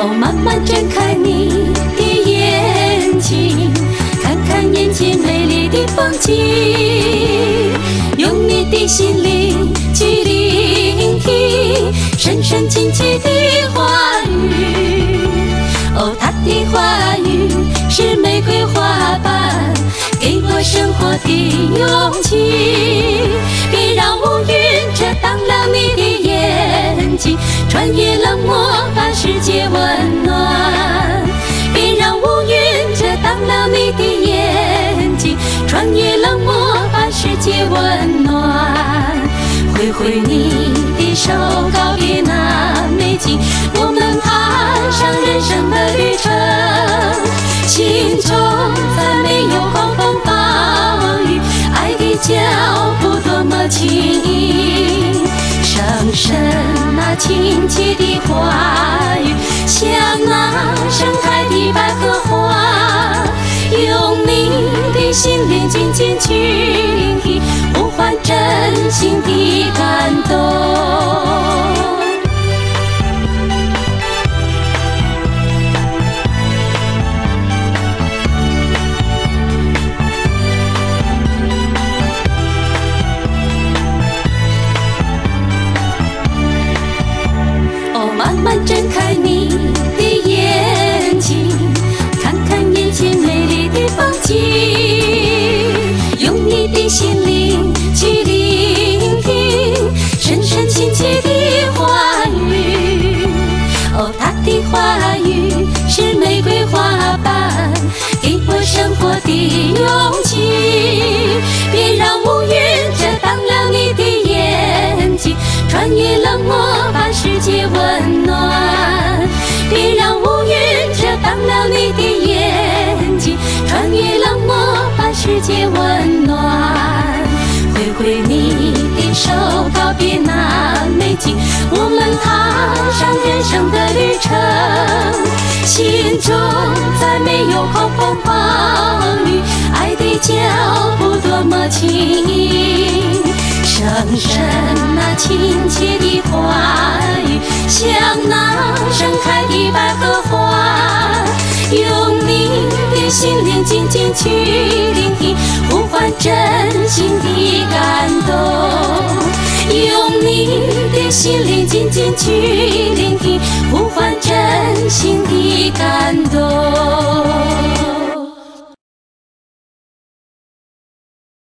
哦，慢慢睁开你的眼睛，看看眼前美丽的风景，用你的心灵去聆听深深亲切的话语。哦，他的话语是玫瑰花瓣，给我生活的勇气。别让乌云遮挡了你的眼睛，穿越冷漠把世界温暖。别让乌云遮挡了你的眼睛，穿越冷漠把世界温暖。挥挥你的手，告别那美景，我们踏上人生的旅程。心中再没有狂风暴雨，爱的脚步多么轻盈。声声那亲切的话语，像那盛开的百合花，用你的心灵紧紧去聆听，呼唤真心的感动。慢慢睁开你的眼睛，看看眼前美丽的风景，用你的心灵去聆听深深亲切的话语。哦，他的话语是玫瑰花瓣，给我生活的勇气。别让乌云遮挡了你的眼睛，穿越冷漠把世界温暖。别让乌云遮挡了你的眼睛，穿越冷漠把世界温暖。挥挥你的手，告别那美景，我们踏上人生的旅程。心中再没有狂风暴雨，爱的脚步多么轻盈。声声那亲切的话语，像那盛开的百合花，用你的心灵紧紧去聆听，呼唤真心的感动。用你的心灵紧紧去聆听，